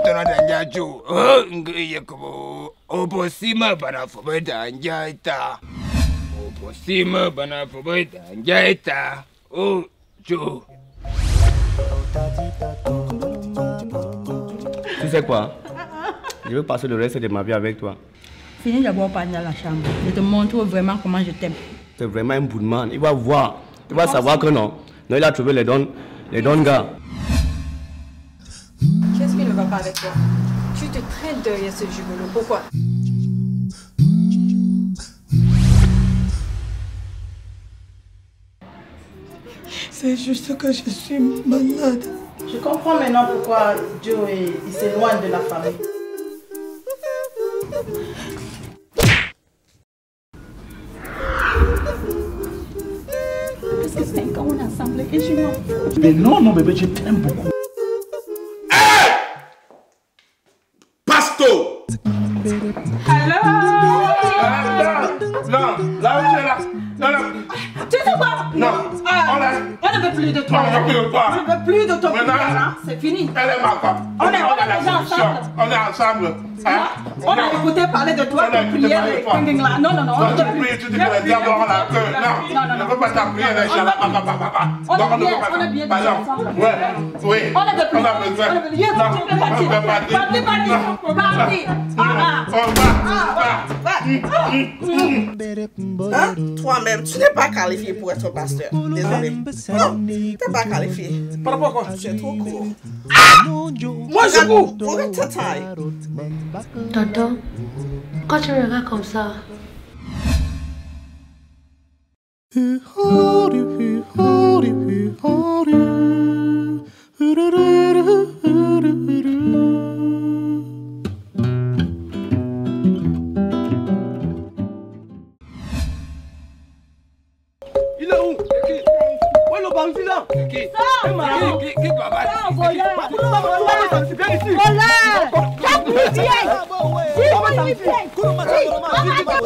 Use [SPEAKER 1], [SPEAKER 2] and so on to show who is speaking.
[SPEAKER 1] tona danjacho. Oh, ngiye kubo. Oposima bana fobe danjaita. Oposima bana fobe danjaita. Oh, jo.
[SPEAKER 2] Tu sais quoi? Je veux passer le reste de ma vie avec toi.
[SPEAKER 3] Finis d'abord par aller à la chambre. Je te montre vraiment comment je t'aime.
[SPEAKER 2] C'est vraiment un bout de man. Il va voir. Il va savoir que non. Non, il a trouvé les dons gars.
[SPEAKER 4] Qu'est-ce qui ne va pas avec toi? Tu te traînes derrière ce gigolo. Pourquoi?
[SPEAKER 5] C'est juste que je suis malade.
[SPEAKER 6] Je comprends maintenant pourquoi Joe il s'éloigne de la famille.
[SPEAKER 3] Parce que 5 ans on est ensemble et je m'en fous.
[SPEAKER 5] Mais non, non bébé, je t'aime beaucoup.
[SPEAKER 1] Hey! Pasto!
[SPEAKER 4] Hello!
[SPEAKER 1] Non, là où tu es là. Non, non.
[SPEAKER 4] Tu sais quoi?
[SPEAKER 1] Non.
[SPEAKER 4] On ne veut plus de toi.
[SPEAKER 1] Non, je ne veux pas.
[SPEAKER 4] Je ne veux plus de ton
[SPEAKER 1] Maintenant,
[SPEAKER 4] pouvoir. C'est fini.
[SPEAKER 1] Elle est ma femme.
[SPEAKER 4] On est
[SPEAKER 1] la
[SPEAKER 4] déjà
[SPEAKER 1] solution.
[SPEAKER 4] ensemble.
[SPEAKER 1] On est ensemble. Hein?
[SPEAKER 4] On a écouté parler de toi,
[SPEAKER 1] On a
[SPEAKER 4] de
[SPEAKER 1] écouté
[SPEAKER 4] prière
[SPEAKER 1] parler de
[SPEAKER 4] et
[SPEAKER 1] toi.
[SPEAKER 4] ping là. Non, non, non.
[SPEAKER 1] Toi, tu pries, tu dis que les diables auront la queue. Non, je ne veux pas t'appuyer les gens.
[SPEAKER 4] On est bien ensemble.
[SPEAKER 1] Oui.
[SPEAKER 4] On a besoin.
[SPEAKER 1] On a besoin.
[SPEAKER 4] On a besoin.
[SPEAKER 1] Non, on ne peut pas dire.
[SPEAKER 4] Parti.
[SPEAKER 6] Hein? Toi-même, tu n'es pas qualifié pour être pasteur. Désolé. Non, tu n'es pas qualifié.
[SPEAKER 5] Par rapport à quoi?
[SPEAKER 6] Tu es trop court.
[SPEAKER 5] Moi je cours.
[SPEAKER 6] Regarde ta taille.
[SPEAKER 7] Tonton, quand tu me regardes comme ça,
[SPEAKER 5] Il est où? Où est le bandit là?
[SPEAKER 1] Qui papa?
[SPEAKER 3] Voilà!